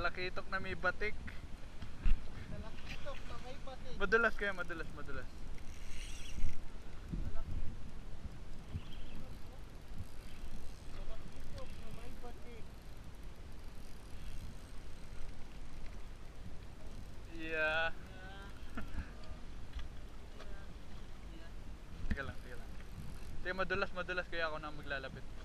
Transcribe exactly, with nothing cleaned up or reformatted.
Talakitok na may batik. Talakitok na may batik. Madulas kaya, madulas, madulas. Talakitok na may batik. Yeah. Yeah. Teka lang, teka lang. Teka, madulas, madulas kaya ako na maglalapit.